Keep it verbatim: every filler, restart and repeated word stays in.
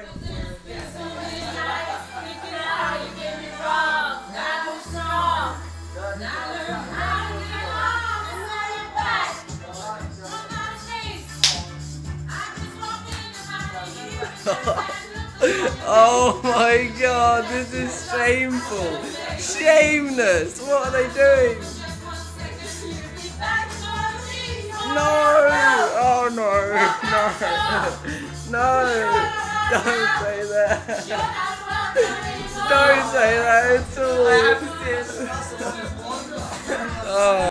Oh my god, this is shameful! Shameless! What are they doing? No! Oh no! No! No! Don't say that! Don't say that at all! Oh.